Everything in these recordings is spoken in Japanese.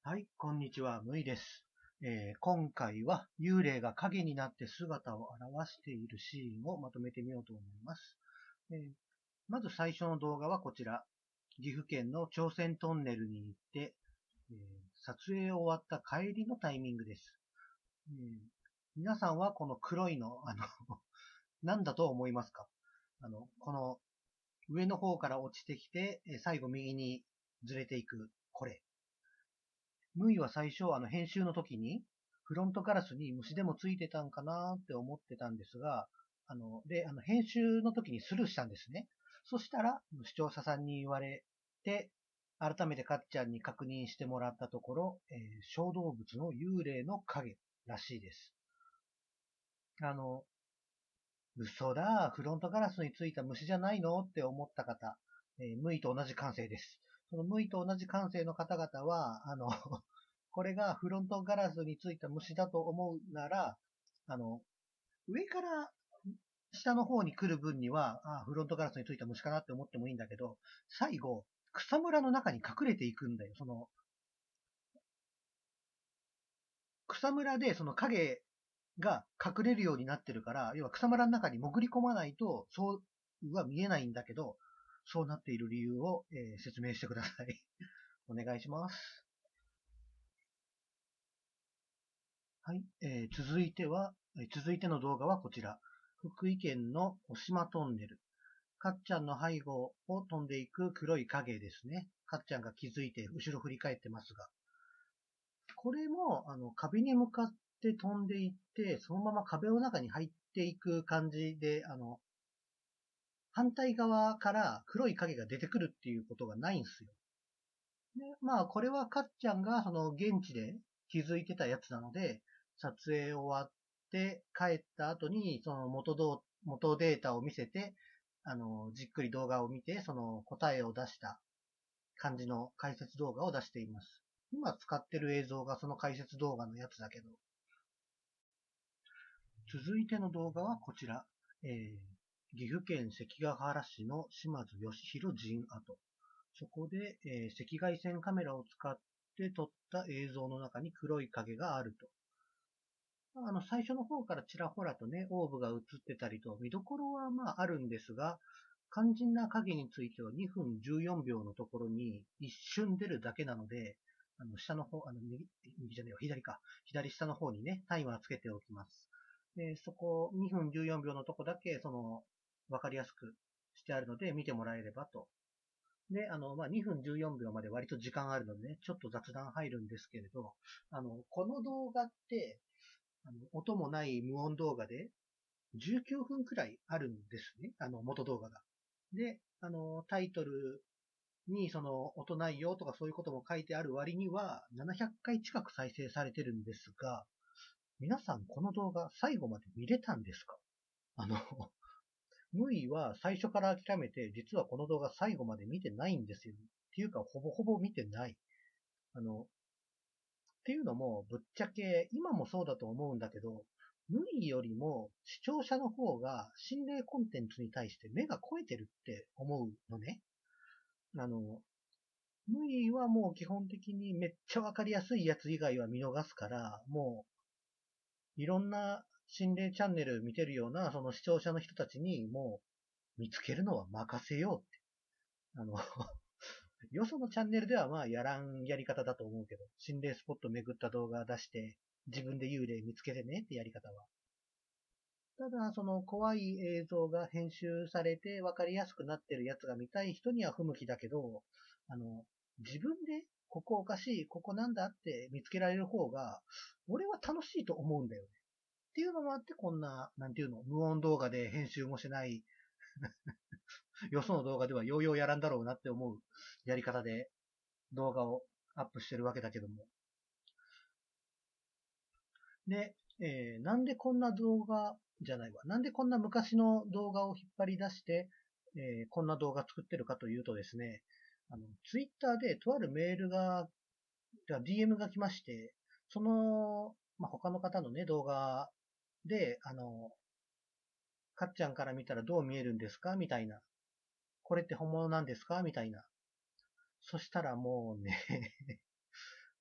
はい、こんにちは、むいです。今回は幽霊が影になって姿を現しているシーンをまとめてみようと思います。まず最初の動画はこちら。岐阜県の朝鮮トンネルに行って、撮影終わった帰りのタイミングです。皆さんはこの黒いの、何だと思いますか？この上の方から落ちてきて、最後右にずれていく、これ。ムイは最初、編集の時に、フロントガラスに虫でもついてたんかなって思ってたんですが、編集の時にスルーしたんですね。そしたら、視聴者さんに言われて、改めてかっちゃんに確認してもらったところ、小動物の幽霊の影らしいです。嘘だ、フロントガラスについた虫じゃないのって思った方、ムイと同じ感性です。そのムイと同じ感性の方々は、これがフロントガラスについた虫だと思うなら、あの、上から下の方に来る分には、フロントガラスについた虫かなって思ってもいいんだけど、最後、草むらの中に隠れていくんだよ。草むらでその影が隠れるようになってるから、要は草むらの中に潜り込まないと、そうは見えないんだけど、そうなっている理由を、説明してください。お願いします。はい、続いての動画はこちら。福井県の渡島トンネル。かっちゃんの背後を飛んでいく黒い影ですね。かっちゃんが気づいて後ろ振り返ってますが。これも、壁に向かって飛んでいって、そのまま壁の中に入っていく感じで、反対側から黒い影が出てくるっていうことがないんですよ。で、まあ、これはかっちゃんがその現地で気づいてたやつなので、撮影終わって帰った後に、その元データを見せて、じっくり動画を見て、その答えを出した感じの解説動画を出しています。今使ってる映像がその解説動画のやつだけど。続いての動画はこちら。岐阜県関ヶ原市の島津義弘陣跡。そこで、赤外線カメラを使って撮った映像の中に黒い影があると。最初の方からちらほらとね、オーブが映ってたりと、見どころはまああるんですが、肝心な影については2分14秒のところに一瞬出るだけなので、下の方、右じゃねえよ、左か。左下の方にね、タイマーつけておきます。で、そこ、2分14秒のとこだけ、わかりやすくしてあるので、見てもらえればと。で、2分14秒まで割と時間あるのでね、ちょっと雑談入るんですけれど、この動画って、音もない無音動画で19分くらいあるんですね。元動画が。で、タイトルに音ないよとかそういうことも書いてある割には700回近く再生されてるんですが、皆さんこの動画最後まで見れたんですか？ムイは最初から諦めて、実はこの動画最後まで見てないんですよ。っていうか、ほぼほぼ見てない。っていうのも、ぶっちゃけ、今もそうだと思うんだけど、無理よりも視聴者の方が心霊コンテンツに対して目が肥えてるって思うのね。あの、無理はもう基本的にめっちゃわかりやすいやつ以外は見逃すから、もういろんな心霊チャンネル見てるようなその視聴者の人たちにもう見つけるのは任せようって。よそのチャンネルではまあやらんやり方だと思うけど、心霊スポット巡った動画出して、自分で幽霊見つけてねってやり方は。ただ、その怖い映像が編集されて分かりやすくなってるやつが見たい人には不向きだけど、自分でここおかしい、ここなんだって見つけられる方が、俺は楽しいと思うんだよね。っていうのもあって、こんな、なんていうの、無音動画で編集もしないよその動画ではようようやらんだろうなって思うやり方で動画をアップしてるわけだけども。で、なんでこんな動画じゃないわ。なんでこんな昔の動画を引っ張り出して、こんな動画作ってるかというとですね、ツイッターでとあるメールが、DM が来まして、他の方のね、動画で、かっちゃんから見たらどう見えるんですかみたいな。これって本物なんですかみたいな。そしたらもうね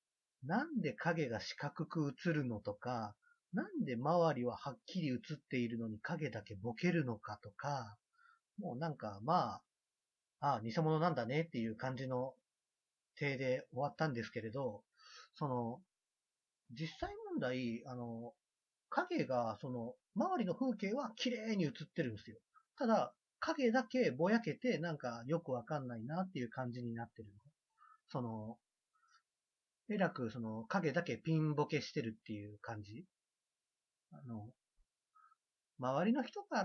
なんで影が四角く映るのとか、なんで周りははっきり映っているのに影だけボケるのかとか、もうなんかまあ、偽物なんだねっていう感じの体で終わったんですけれど、その、実際問題、影が、周りの風景は綺麗に映ってるんですよ。ただ、影だけぼやけて、なんかよくわかんないなっていう感じになってるの。その、えらく影だけピンボケしてるっていう感じ。あの、周りの人から、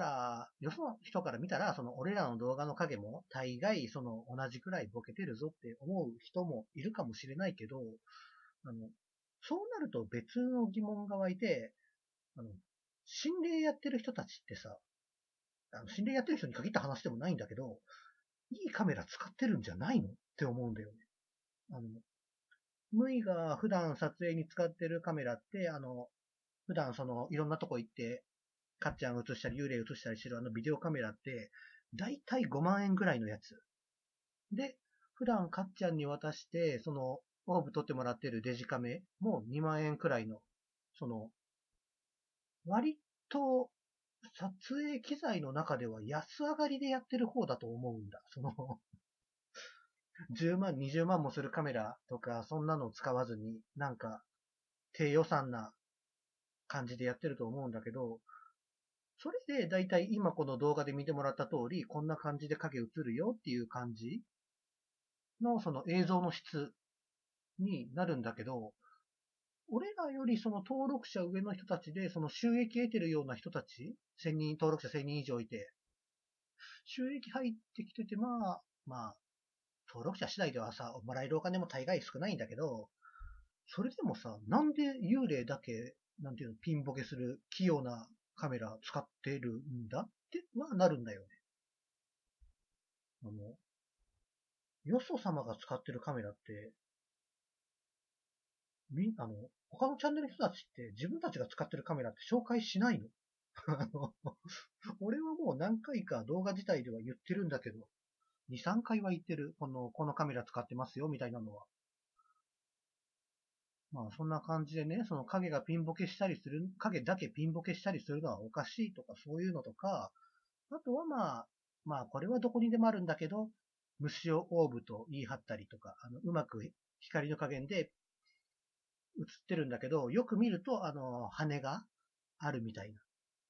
よその人から見たら、俺らの動画の影も大概同じくらいボケてるぞって思う人もいるかもしれないけど、あの、そうなると別の疑問が湧いて、心霊やってる人たちってさ、心霊やってる人に限った話でもないんだけど、いいカメラ使ってるんじゃないのって思うんだよね。あの、ムイが普段撮影に使ってるカメラって、普段いろんなとこ行って、かっちゃん映したり、幽霊映したりしてるビデオカメラって、だいたい5万円ぐらいのやつ。で、普段かっちゃんに渡して、オーブ撮ってもらってるデジカメも2万円くらいの、その、割と、撮影機材の中では安上がりでやってる方だと思うんだ。10万、20万もするカメラとか、そんなのを使わずに、なんか、低予算な感じでやってると思うんだけど、それでだいたい今この動画で見てもらった通り、こんな感じで影映るよっていう感じのその映像の質になるんだけど、俺らよりその登録者上の人たちで、その収益得てるような人たち、登録者1000人以上いて、収益入ってきてて、登録者次第ではさ、もらえるお金も大概少ないんだけど、それでもさ、なんで幽霊だけ、なんていうの、ピンボケする器用なカメラ使ってるんだってなるんだよね。あの、よそ様が使ってるカメラって、他のチャンネルの人たちって自分たちが使ってるカメラって紹介しないの？あの、俺はもう何回か動画自体では言ってるんだけど、2、3回は言ってる。このカメラ使ってますよ、みたいなのは。まあ、そんな感じでね、その影がピンボケしたりする、影だけピンボケしたりするのはおかしいとか、そういうのとか、あとはこれはどこにでもあるんだけど、虫をオーブと言い張ったりとか、うまく光の加減で映ってるんだけど、よく見ると、羽があるみたいな。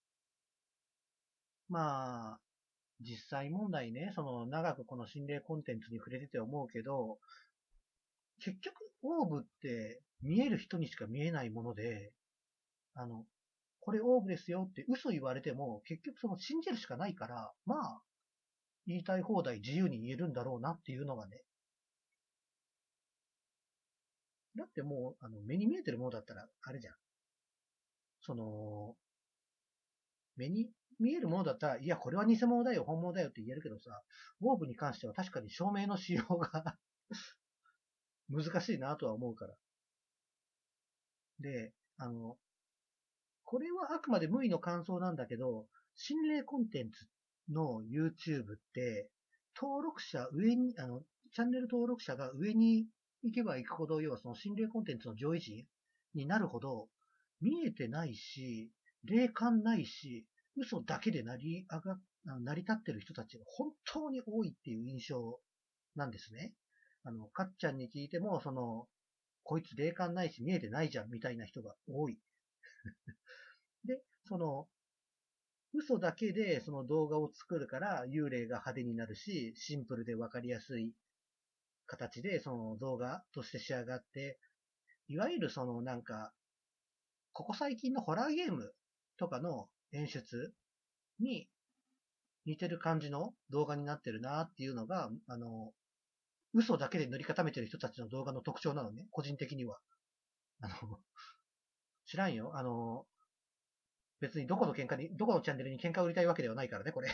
まあ、実際問題ね、長くこの心霊コンテンツに触れてて思うけど、結局、オーブって見える人にしか見えないもので、あの、これオーブですよって嘘言われても、結局信じるしかないから、言いたい放題自由に言えるんだろうなっていうのがね。だってもう、目に見えてるものだったら、あれじゃん。その、目に見えるものだったら、いや、これは偽物だよ、本物だよって言えるけどさ、オーブに関しては確かに証明のしようが難しいなとは思うから。で、これはあくまで無意の感想なんだけど、心霊コンテンツの YouTube って、登録者上に、チャンネル登録者が上に行けば行くほど、要はその心霊コンテンツの上位陣になるほど、見えてないし、霊感ないし、嘘だけで成り立ってる人たちが本当に多いっていう印象なんですね。かっちゃんに聞いても、こいつ霊感ないし見えてないじゃんみたいな人が多い。で、嘘だけでその動画を作るから幽霊が派手になるし、シンプルでわかりやすい形でその動画として仕上がって、いわゆるここ最近のホラーゲームとかの演出に似てる感じの動画になってるなっていうのが、嘘だけで塗り固めてる人たちの動画の特徴なのね、個人的には。あの、知らんよ。別にどこのチャンネルに喧嘩を売りたいわけではないからね、これ。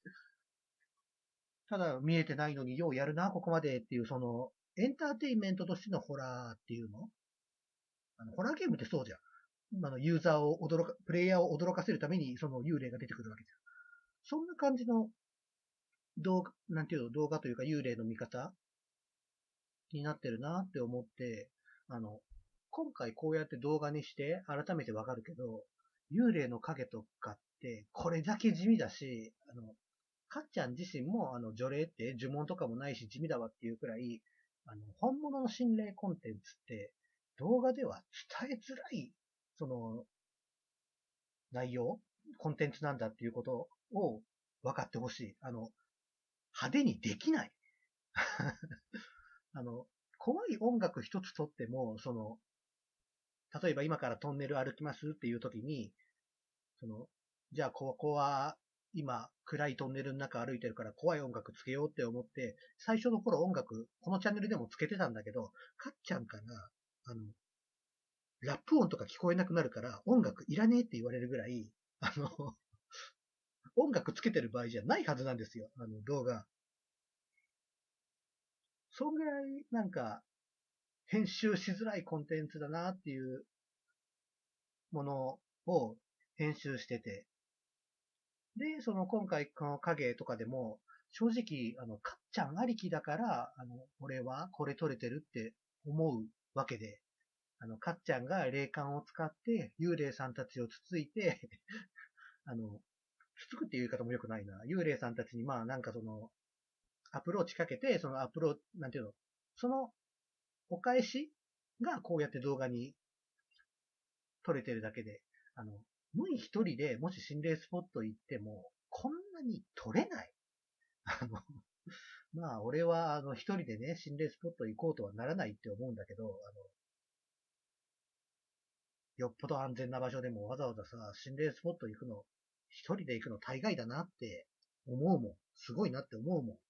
ただ見えてないのにようやるな、ここまでっていう、エンターテインメントとしてのホラーっていうのホラーゲームってそうじゃん。ユーザーをプレイヤーを驚かせるために、その幽霊が出てくるわけじゃん。そんな感じのなんていうの、動画というか幽霊の見方になってるなって思って、今回こうやって動画にして改めてわかるけど、幽霊の影とかってこれだけ地味だし、かっちゃん自身も除霊って呪文とかもないし地味だわっていうくらい、本物の心霊コンテンツって動画では伝えづらい、その、内容コンテンツなんだっていうことを分かってほしい。派手にできない。あの、怖い音楽一つとっても、例えば今からトンネル歩きますっていう時に、じゃあここは今暗いトンネルの中歩いてるから怖い音楽つけようって思って、最初の頃音楽、このチャンネルでもつけてたんだけど、かっちゃんから、ラップ音とか聞こえなくなるから音楽いらねえって言われるぐらい、音楽つけてる場合じゃないはずなんですよ、動画。そんぐらいなんか編集しづらいコンテンツだなっていうものを編集してて、で、今回この影とかでも、正直、かっちゃんありきだから、俺はこれ撮れてるって思うわけで、かっちゃんが霊感を使って幽霊さんたちをつついてつつくっていう言い方も良くないな。幽霊さんたちにまあなんかアプローチかけて、なんていうの、そのお返しがこうやって動画に撮れてるだけで、無理一人でもし心霊スポット行っても、こんなに撮れない。あの、まあ、俺は、一人でね、心霊スポット行こうとはならないって思うんだけど、よっぽど安全な場所でもわざわざさ、心霊スポット行くの、一人で行くの大概だなって思うもん。すごいなって思うもん。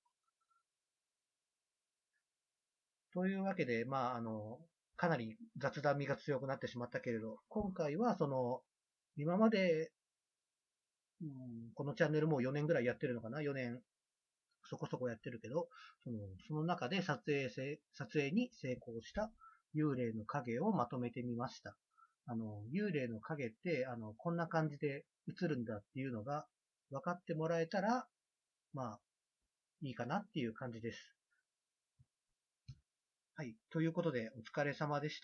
というわけで、まあ、かなり雑談味が強くなってしまったけれど、今回は今まで、このチャンネルもう4年ぐらいやってるのかな？ 4 年そこそこやってるけど、その中で撮影に成功した幽霊の影をまとめてみました。幽霊の影って、こんな感じで映るんだっていうのが分かってもらえたら、まあ、いいかなっていう感じです。はい。ということで、お疲れ様でした。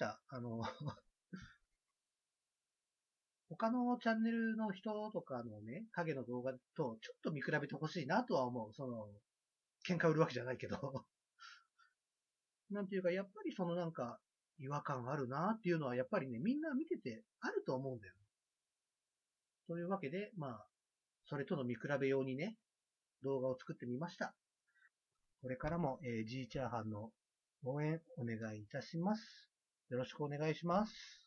他のチャンネルの人とかのね、影の動画とちょっと見比べてほしいなとは思う。喧嘩売るわけじゃないけどなんていうか、やっぱりなんか、違和感あるなっていうのは、やっぱりね、みんな見ててあると思うんだよ。というわけで、まあ、それとの見比べ用にね、動画を作ってみました。これからも、G チャーハンの応援お願いいたします。よろしくお願いします。